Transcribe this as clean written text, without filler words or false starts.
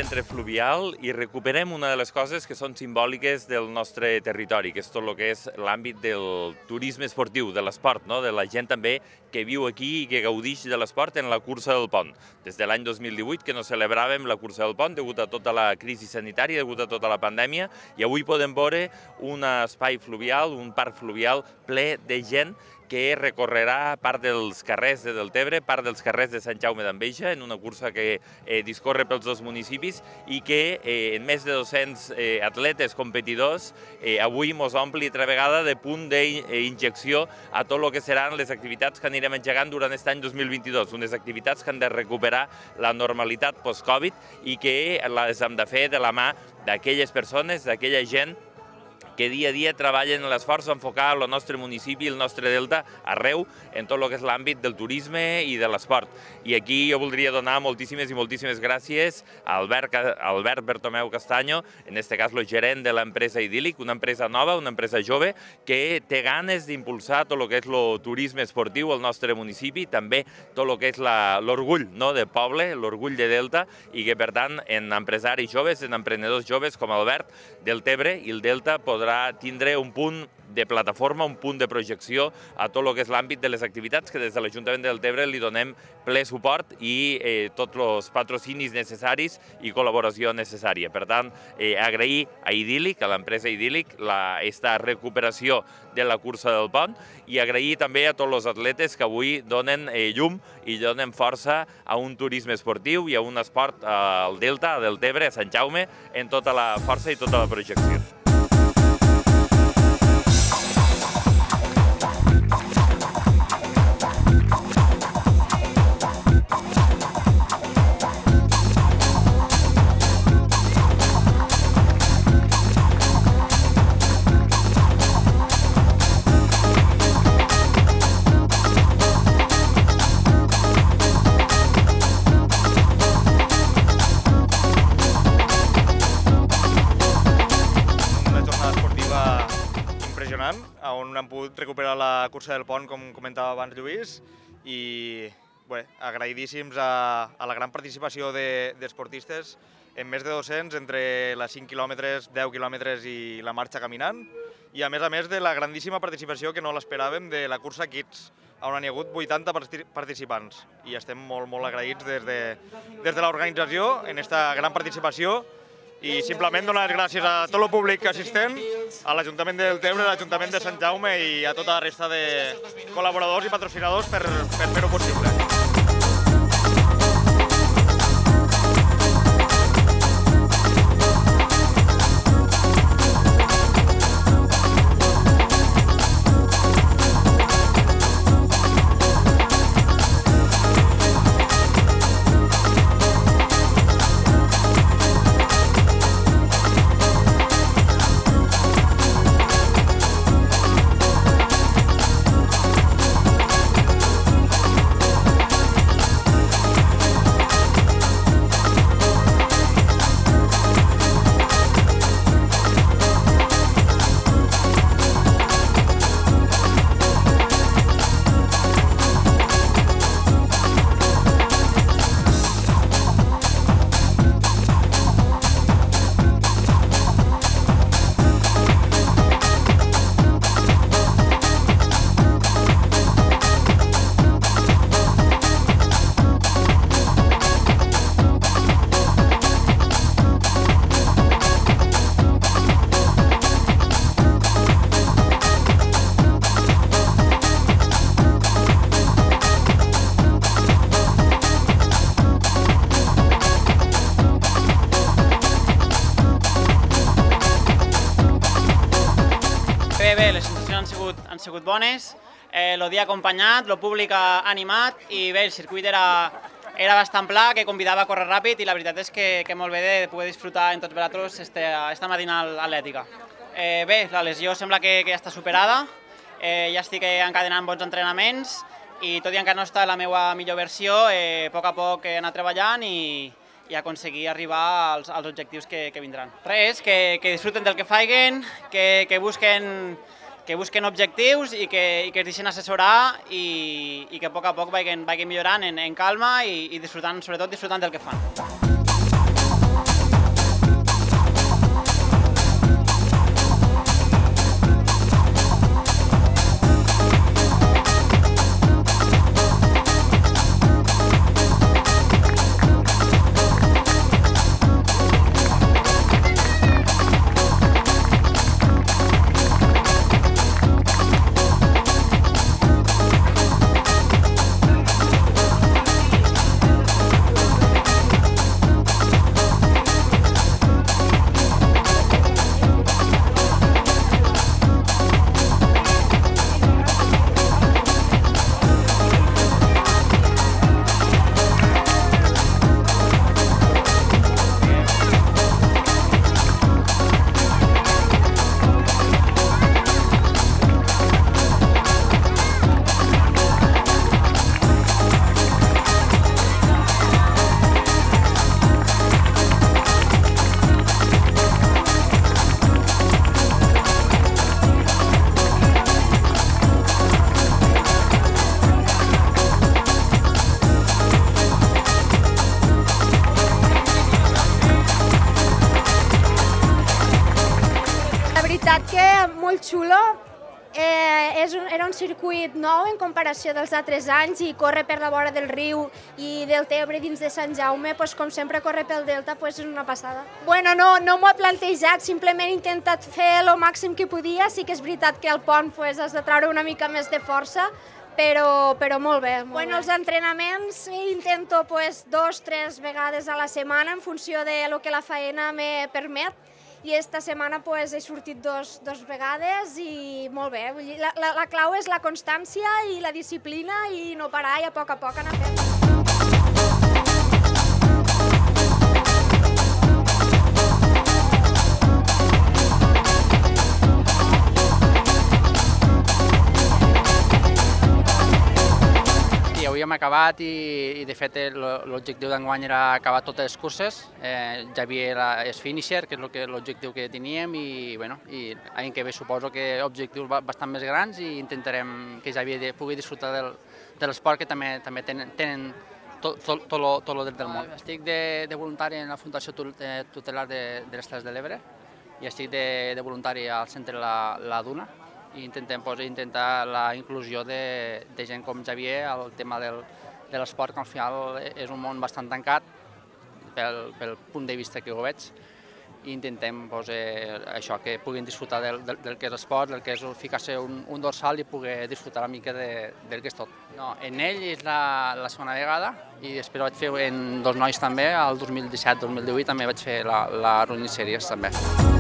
centre fluvial i recuperem una de les coses que són simbòliques del nostre territori, que és tot el que és l'àmbit del turisme esportiu, de l'esport, de la gent també que viu aquí i que gaudix de l'esport en la cursa del pont. Des de l'any 2018 que no celebràvem la cursa del pont degut a tota la crisi sanitària, degut a tota la pandèmia, i avui podem veure un espai fluvial, un parc fluvial ple de gent que recorrerà part dels carrers de Deltebre, part dels carrers de Sant Jaume d'Enveja, en una cursa que discorre pels dos municipis i que en més de 200 atletes competidors avui mos ompli altra vegada de punt d'injecció a tot el que seran les activitats que anirem engegant durant aquest any 2022, unes activitats que han de recuperar la normalitat post-Covid i que les hem de fer de la mà d'aquelles persones, d'aquella gent que dia a dia treballen en l'esforç d'enfocar el nostre municipi, el nostre delta, arreu, en tot el que és l'àmbit del turisme i de l'esport. I aquí jo voldria donar moltíssimes i moltíssimes gràcies a Albert Bertomeu Castaño, en aquest cas el gerent de l'empresa Idíl·lic, una empresa nova, una empresa jove, que té ganes d'impulsar tot el que és el turisme esportiu al nostre municipi, també tot el que és l'orgull de poble, l'orgull de delta, i que per tant en empresaris joves, en emprenedors joves com Albert, Deltebre i el delta podrà tindre un punt de plataforma, un punt de projecció a tot el que és l'àmbit de les activitats que des de l'Ajuntament de Deltebre li donem ple suport i tots els patrocinis necessaris i col·laboració necessària. Per tant, agrair a Idíl·lic, a l'empresa Idíl·lic, aquesta recuperació de la cursa del pont i agrair també a tots els atletes que avui donen llum i donen força a un turisme esportiu i a un esport al Delta, a Deltebre, a Sant Jaume, en tota la força i tota la projecció. On hem pogut recuperar la cursa del pont, com comentava abans Lluís, i agraïdíssims a la gran participació d'esportistes, en més de 200, entre les 5 quilòmetres, 10 quilòmetres i la marxa caminant, i a més de la grandíssima participació, que no l'esperàvem, de la cursa Kids, on hi ha hagut 80 participants. I estem molt, molt agraïts des de l'organització en aquesta gran participació, i simplement donar les gràcies a tot el públic assistent, a l'Ajuntament de Deltebre, a l'Ajuntament de Sant Jaume i a tota la resta de col·laboradors i patrocinadors per fer-ho possible. Bé, les sensacions han sigut bones, el dia acompanyat, el públic ha animat i bé, el circuit era bastant pla, que convidava a córrer ràpid i la veritat és que molt bé de poder disfrutar en tots vosaltres esta matinal atlètica. Bé, la lesió sembla que ja està superada, ja estic encadenant bons entrenaments i tot i encara no està la meva millor versió, a poc he anat treballant i aconseguir arribar als objectius que vindran. Res, que disfruten del que facin, que busquen objectius i que es deixen assessorar i que a poc vagin millorant en calma i sobretot disfrutant del que fan. era un circuit nou en comparació dels altres anys i córrer per la vora del riu i del Tebre dins de Sant Jaume, com sempre córrer pel Delta és una passada. Bueno, no m'ho he plantejat, simplement he intentat fer el màxim que podia. Sí que és veritat que al pont has de treure una mica més de força, però molt bé. Bueno, els entrenaments intento 2-3 vegades a la setmana en funció de lo que la feina me permet, i esta setmana he sortit dos vegades i molt bé. La clau és la constància i la disciplina i no parar i a poc anar fent. Avui hem acabat i de fet l'objectiu d'enguany era acabar totes les curses. Xavier és finisher, que és l'objectiu que teníem, i l'any que ve suposo que objectius bastant més grans, i intentarem que Xavier pugui disfrutar de l'esport, que també tenen tot el dret del món. Estic de voluntari en la Fundació Tutelar de les Terres de l'Ebre i estic de voluntari al centre La Duna, i intentem la inclusió de gent com Xavier al tema de l'esport, que al final és un món bastant tancat pel punt de vista que ho veig, i intentem això, que puguin disfrutar del que és esport, del que és ficar-se un dorsal i poder disfrutar una mica del que és tot. En ell és la segona vegada, i després vaig fer en dos nois també, el 2017-2018 també vaig fer la Running Series també.